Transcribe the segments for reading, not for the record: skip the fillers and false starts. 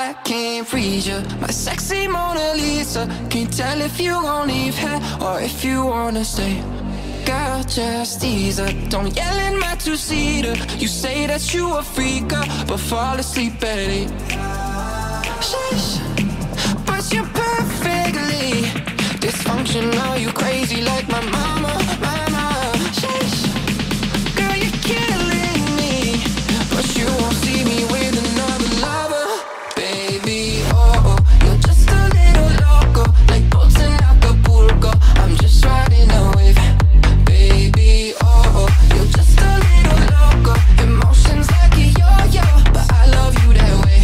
I can't read you, my sexy Mona Lisa. Can't tell if you gon' leave here or if you wanna stay. Girl, just ease her, don't yell in my two-seater. You say that you a freaker, but fall asleep at 8. Shush, but you're perfectly dysfunctional. You crazy like my mama, mama. Shush, girl, you're killing me, but you won't see me with another lover. Baby, oh, you're just a little loco, like boats in Acapulco. I'm just riding a wave. Baby, oh, you're just a little loco, emotions like a yo-yo, but I love you that way.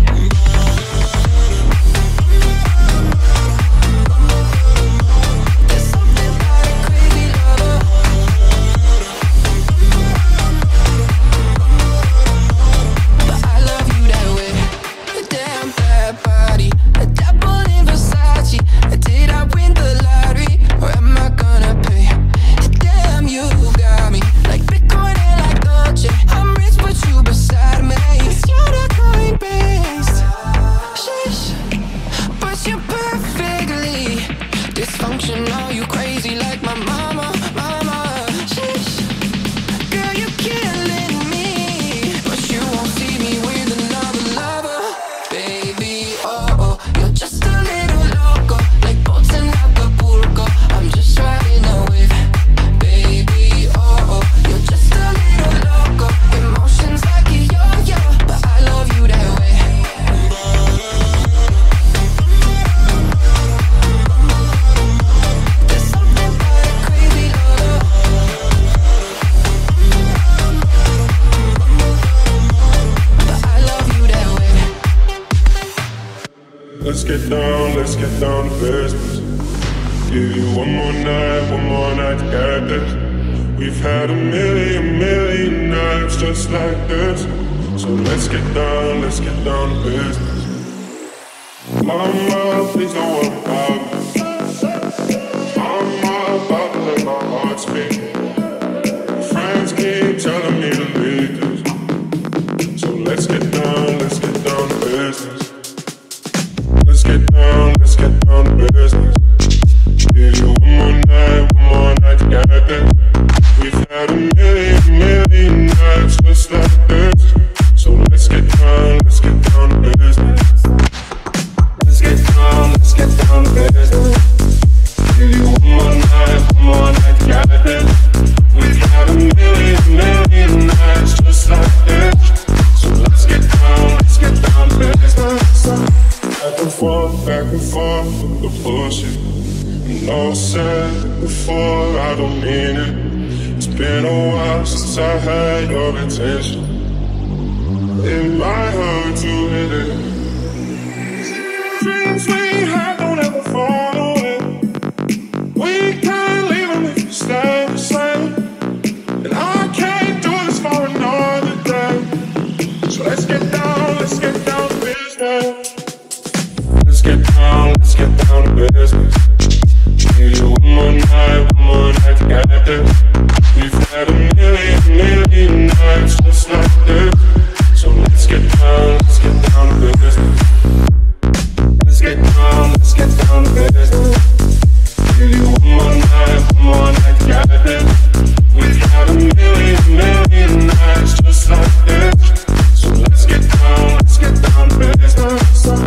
There's something about a crazy lover, but I love you that way. A damn bad body, a double in Versace. Did I win the lottery, or am I gonna pay? Damn, you got me like Bitcoin and like Dolce. I'm rich, but you beside me. You're the Coinbase. Sheesh, but you're perfectly dysfunctional. You crazy like my mama, mama. Sheesh, girl, you're killing me, but you won't see me with another lover. Baby, oh, you're just a little loco, like boats in Acapulco. I'm just riding a wave. Baby, oh, you're just a little loco, emotions like a yo-yo, but I love you that way. There's something about a crazy lover, but I love you that way. Let's get down to business. Give you one more night to get this. We've had a million nights just like this. So let's get down to business. Mama, please don't worry about me. I'm about to let my heart speak. Friends keep telling me to leave this. So let's get down to business. Let's get down to business. Give you one more night to get this. We've had a million nights just like this. So let's get down to business. Let's get down to business. Give you one more night to get this. We've had a million nights just like this. So let's get down to business. Back and forth with the bullshit. And all said before, I don't mean it. It's been a while since I had your attention. It might hurt to hit it. Dreams we had don't ever fall away. We can't leave them if you stay the same. And I can't do this for another day. So let's get down to business. Let's get down to business. Give you one more night to get this. We've had a million nights just like this. So let's get down to business. Let's get down to business. Give you one more night to get this. We've had a million nights just like this. So let's get down to business.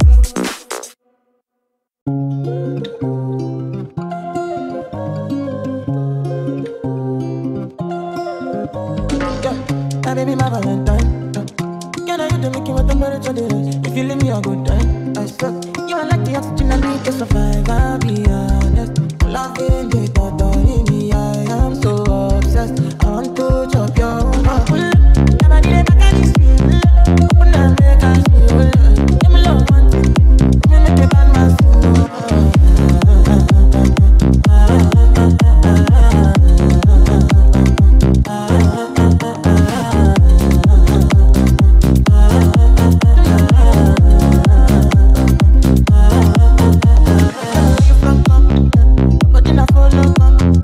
My baby, my Valentine. Can I hit the Mickey with the marriage for the rest? If you leave me a good time, I suck. You are like the oxygen I need to survive, I'll be honest. Loving the thought of me, I am so obsessed. I want to chop your heart. Never did it back at this feel. Open and make us feel. Give me love one thing. Give me make it bad my soul. But then I follow come.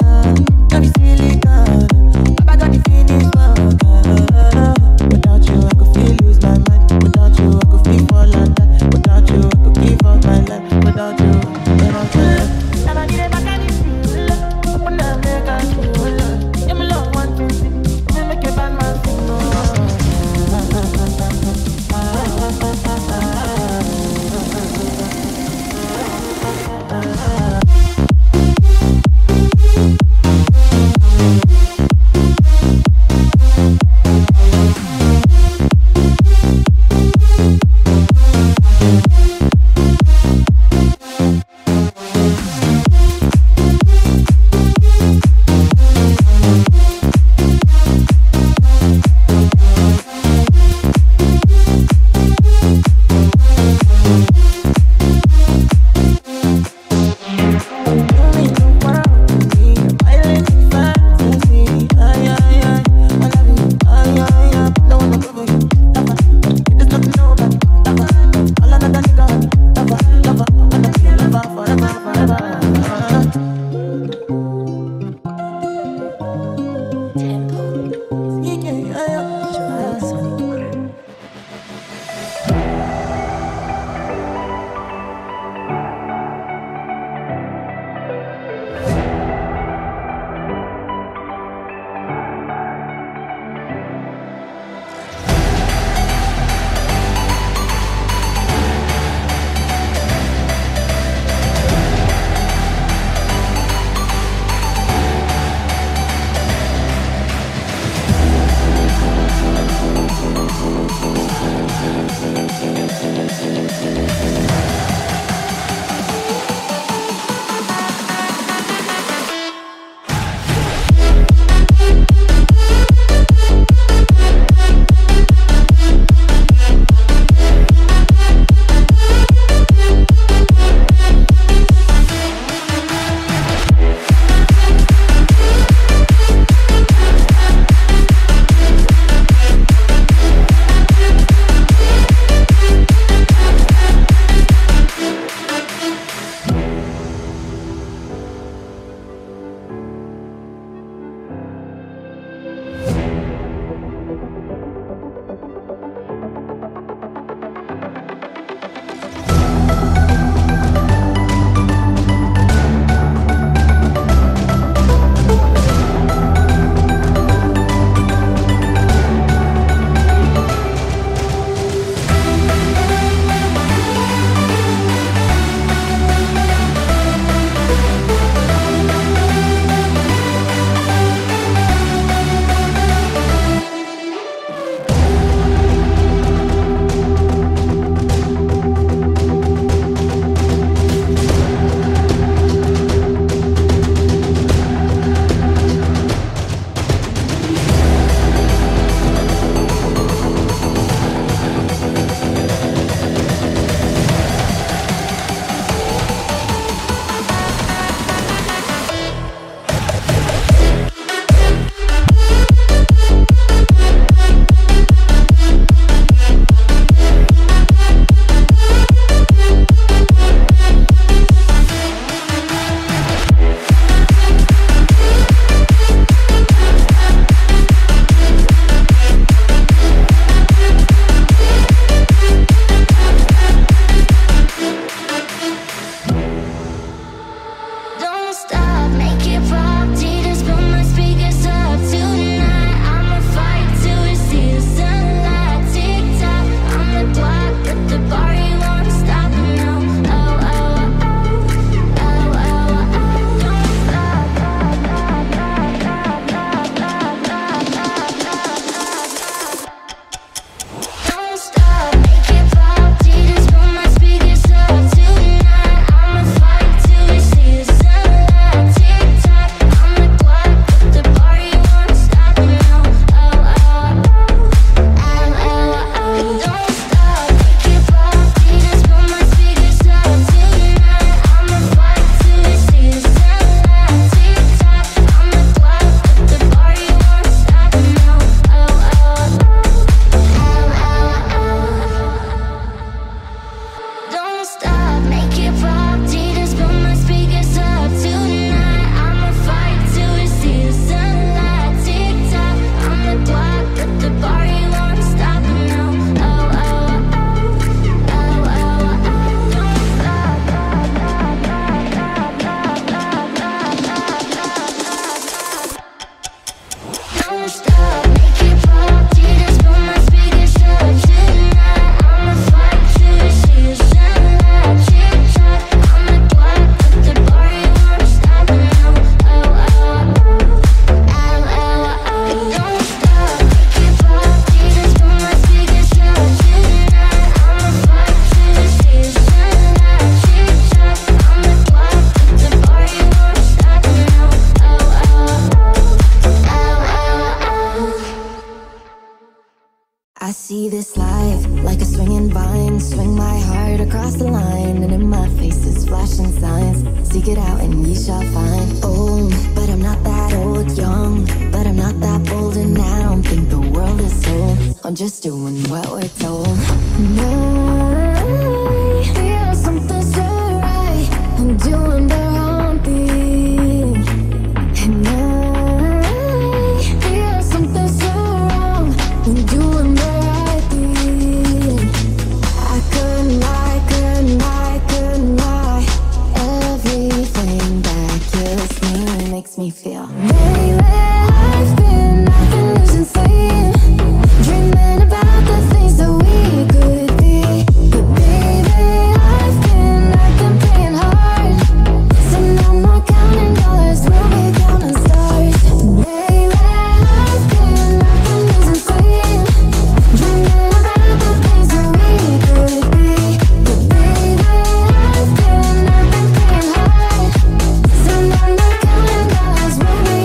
see this life like a swinging vine. Swing my heart across the line, and in my face is flashing signs. Seek it out and ye shall find. Old, but I'm not that old. Young, but I'm not that bold. And I don't think the world is sold. I'm just doing what we're told. No, I feel something so right. I'm doing the wrong thing. And I feel something so wrong. I'm doing the right thing. I couldn't lie, couldn't lie, couldn't lie. Everything that kills me makes me feel. Baby, I've been losing sleep, dreaming about the things that we could be. But baby, I've been praying hard. So no more counting dollars, we'll be counting stars. Baby, I've been losing sleep, dreaming about the things that we could be. But baby, I've been praying hard. So no more counting dollars, we'll be.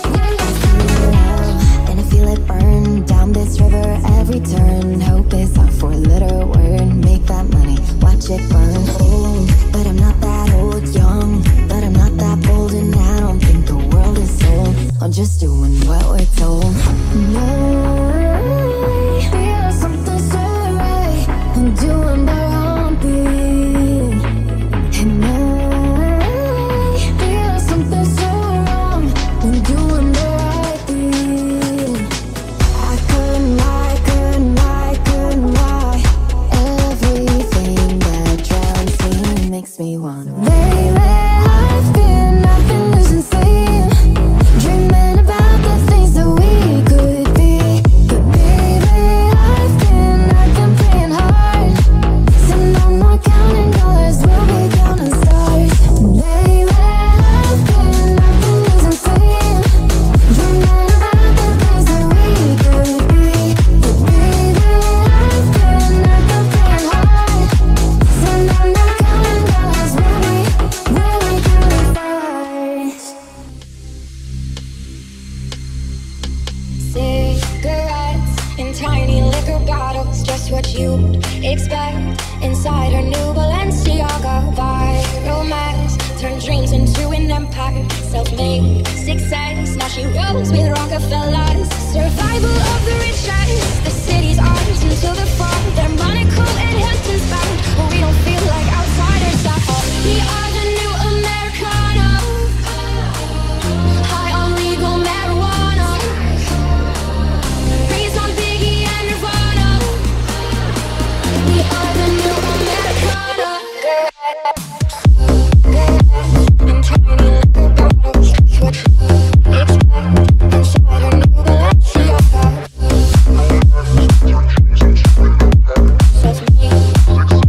And I feel it burn down this river every turn. Hope is our four-letter word. Make that money, watch it burn. Old, but I'm not that old. Young, but I'm not that bold. And I don't think the world is sold. I'm just doing what we're told. No, I feel something so right. I'm doing the wrong thing. And I feel something so wrong. I'm doing the right thing. I couldn't lie, couldn't lie, couldn't lie. Everything that drowns me makes me want. Baby, I've been losing sleep, dreaming about the things that we could be. But baby, I've been praying hard. So no more counting dollars, we'll be counting stars. Baby, I've been losing sleep, dreaming about the things that we could be. But baby, I've been praying hard. So no more counting dollars, we'll be counting stars. Cigarettes in tiny liquor bottles, just what you'd expect inside a new Balenciaga. Viral mess turned dreams into an empire. Self-made success, now she rolls with Rockefellers. Survival of the richest, the city's ours until the fall. They're Monaco and Hamptons bound, but we don't feel like outsiders at all. We are the new Americana, high on legal marijuana, raised on Biggie and Nirvana. We are the new Americana. In tiny liquor bottles, what you expect inside a new Balenciaga. Self-made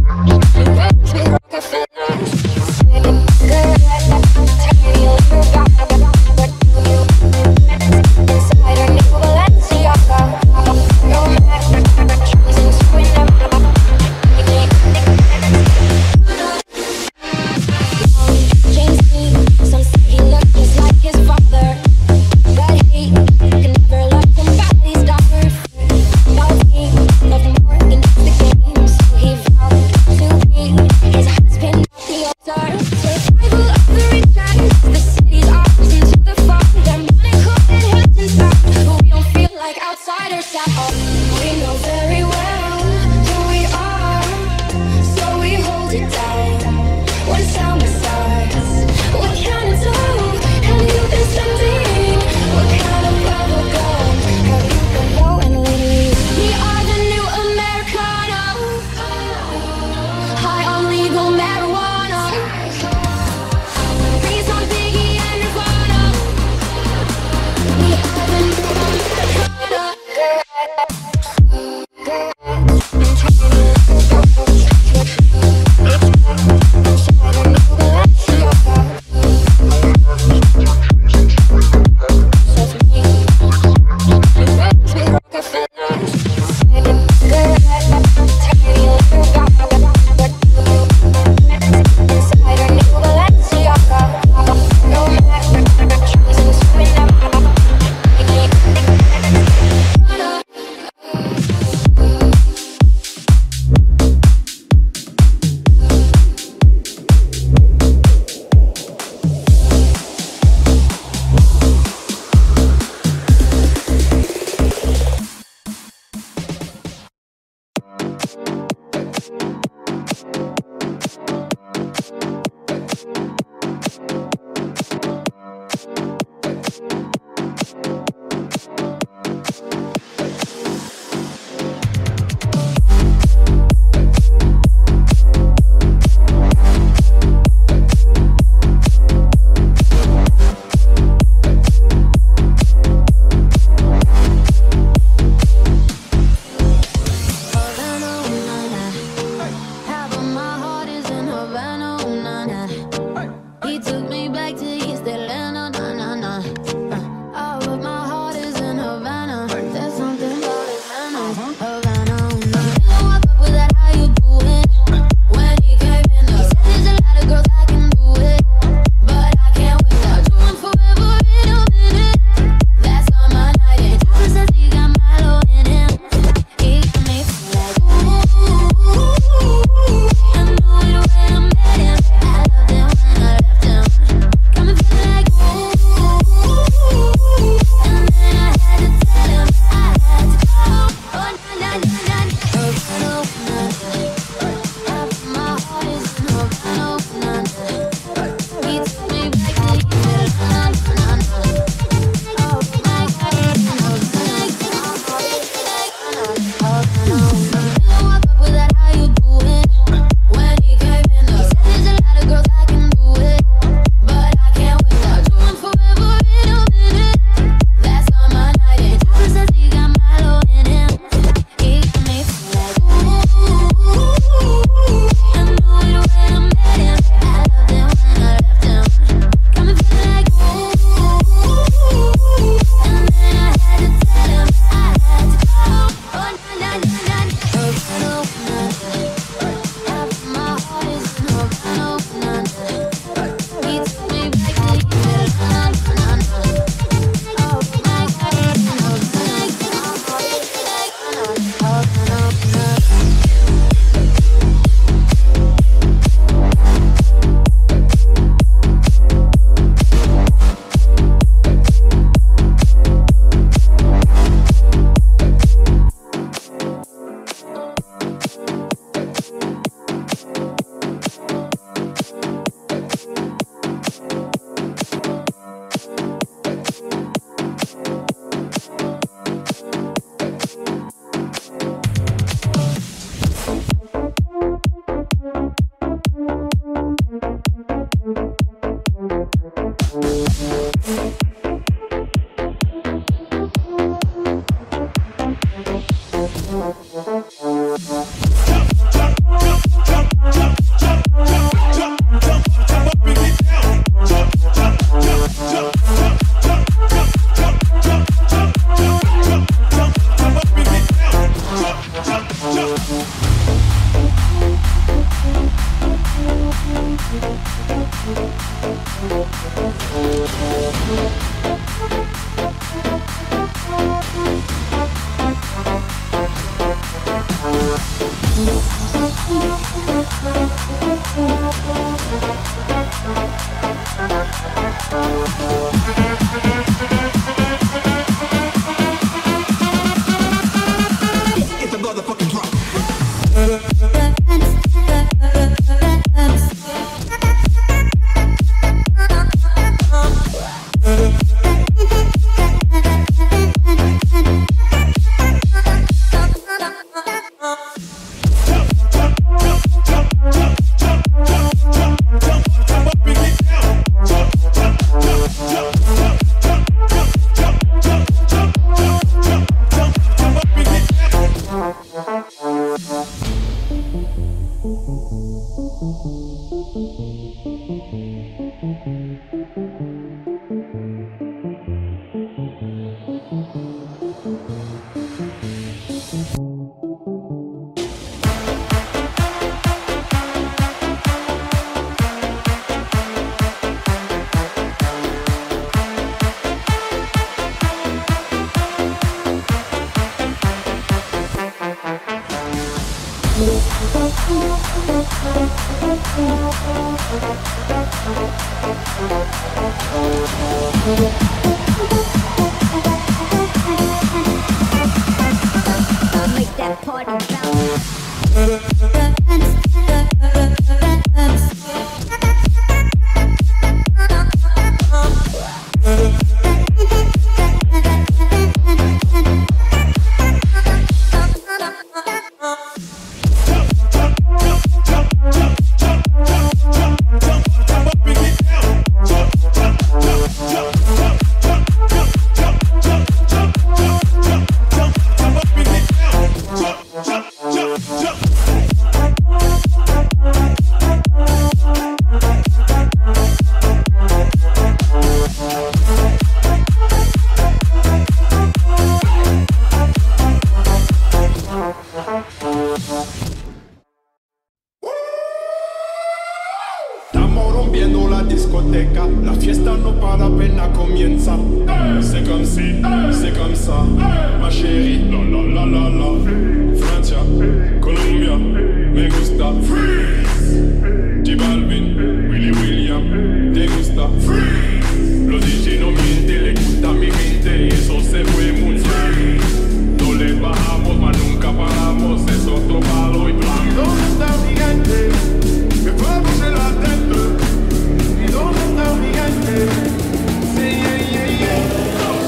rompiendo la discoteca. La fiesta no para, apenas comienza. C'est comme si, c'est comme ça, ma chérie. La la la la la. Francia, Colombia, me gusta. Freeze. J Balvin, Willy William, te gusta. Freeze. Los DJ no mienten, le gusta mi gente y eso se fue muy bien. No le bajamos, mas nunca paramos, es otro palo y blanco. ¿Y dónde está mi gente? Que fuego se la tente. ¿Y dónde está mi gente? Sí, yeah, yeah, yeah.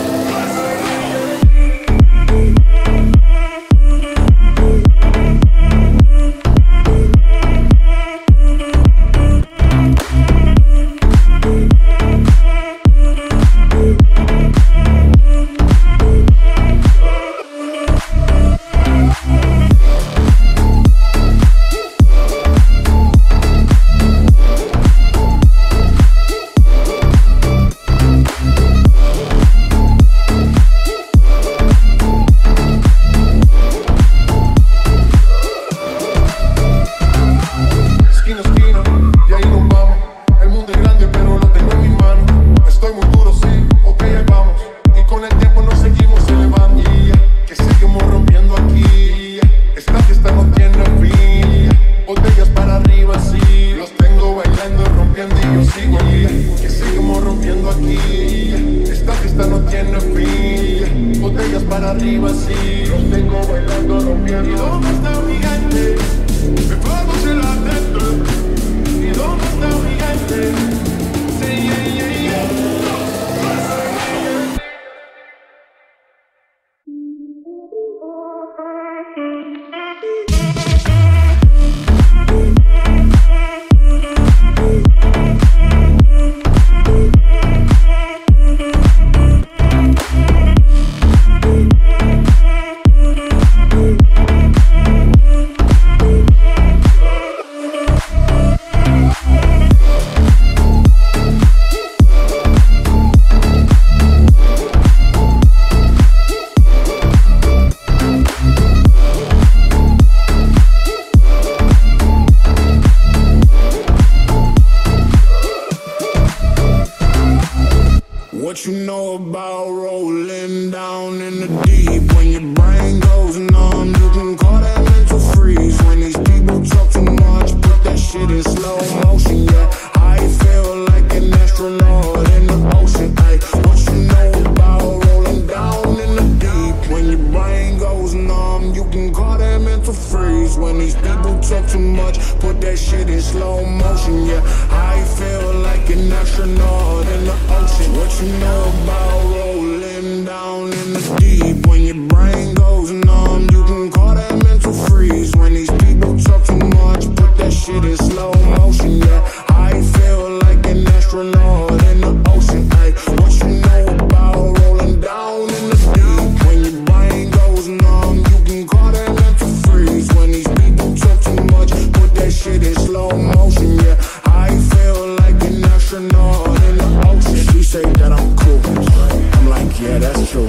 What you know about rolling down in the deep? When your brain goes numb, you can call that mental freeze. When these people talk too much, put that shit in slow motion. Yeah, I feel like an astronaut in the ocean. Ay, what you know about rolling down in the deep? When your brain goes numb, you can call that mental freeze. When these people talk too much, put that shit in slow motion. Yeah, I feel like an astronaut in the ocean. What you know about rolling down in the deep? When your brain goes numb, you can call that mental freeze. When these people talk too much, put that shit in slow motion. Yeah, I feel like an astronaut in the ocean. Ay, what you know about rolling down in the deep? When your brain goes numb, you can call that mental freeze. When these people talk too much, put that shit in slow motion. Yeah, I feel like an astronaut in the ocean. She say that I'm cool. I'm like, yeah, that's true.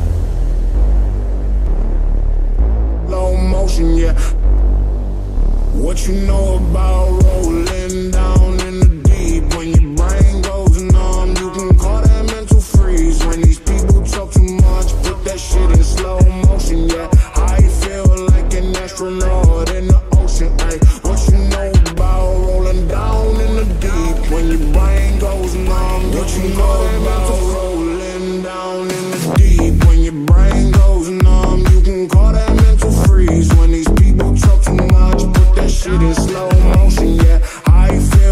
Slow motion, yeah. What you know about rolling down in the deep? When your brain goes numb, you can call that mental freeze. When these people talk too much, put that shit in slow motion, yeah. I feel like an astronaut in the ocean. Ay, what you know about rolling down in the deep? When your brain goes numb, what you know about rolling down in the deep? When your brain goes numb, you can call that mental freeze. When these people talk too much, put that shit in slow motion, yeah. I feel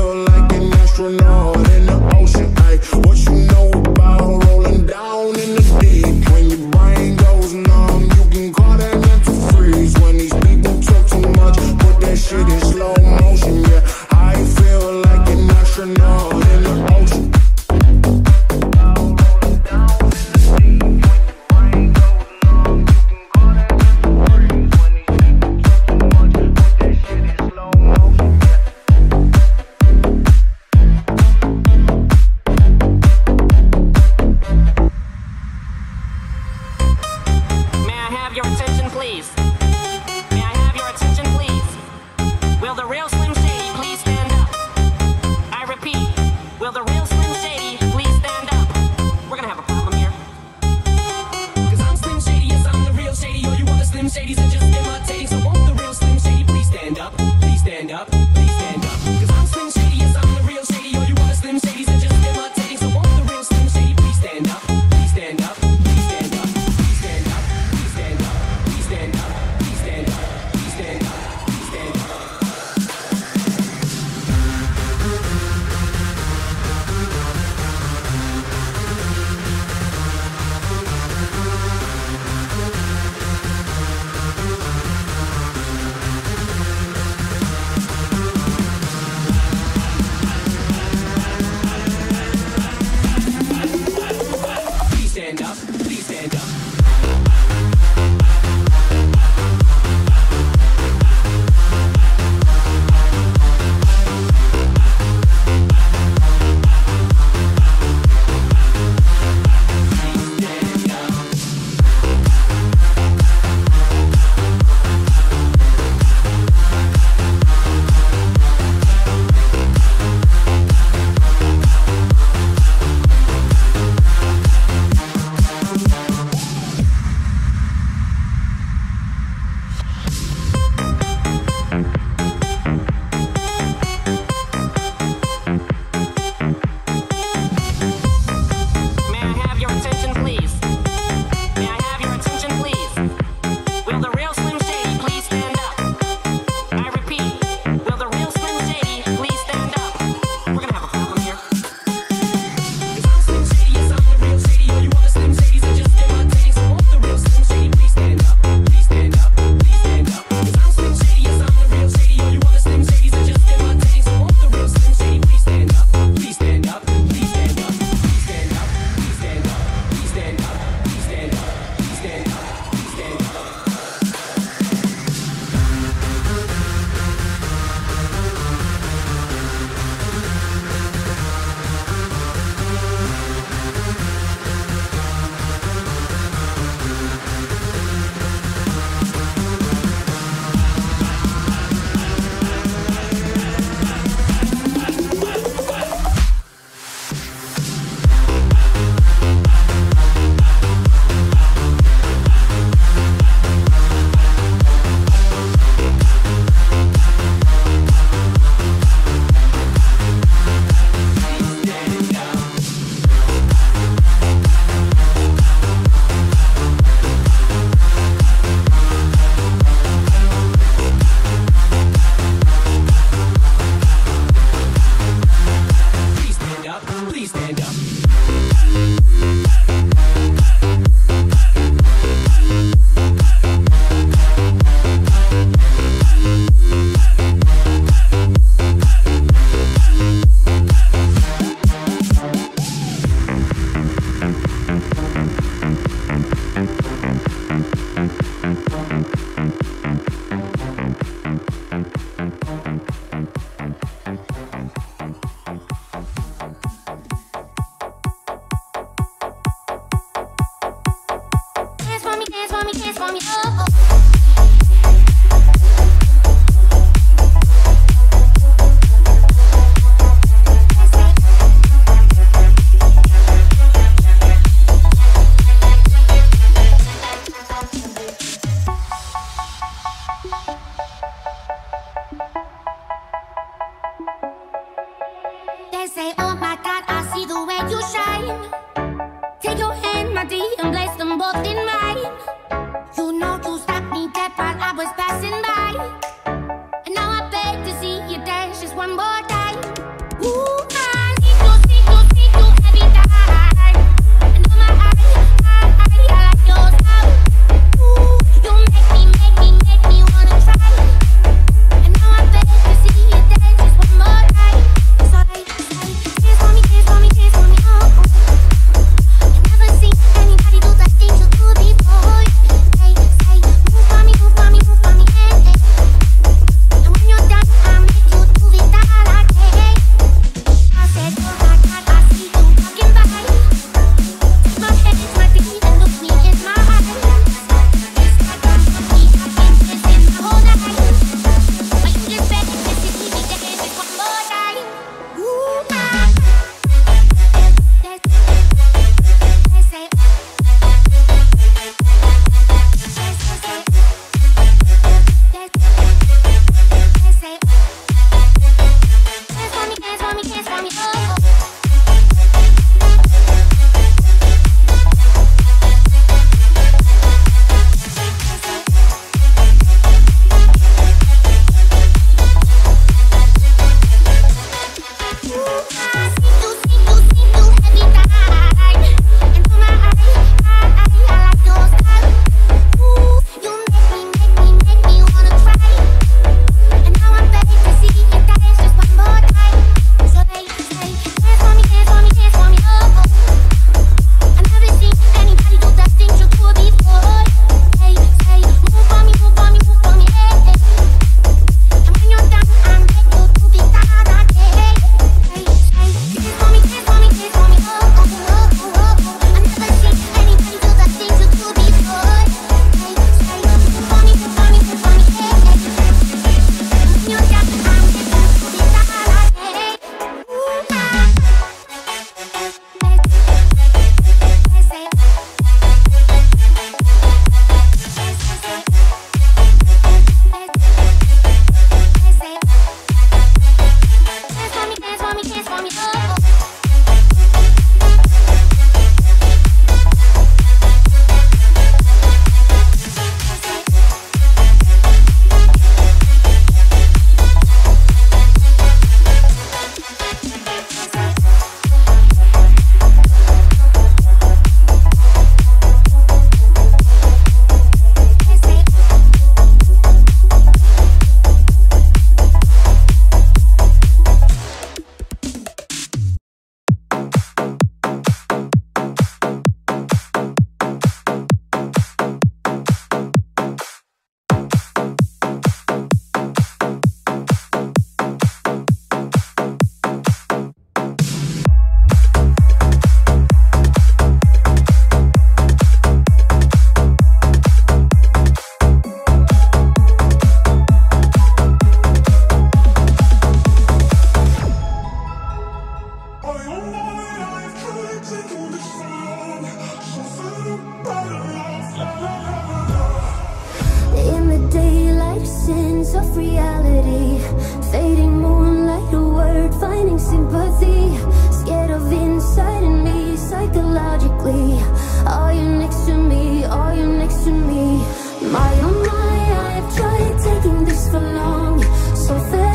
My oh my, I have tried taking this for long, so fair.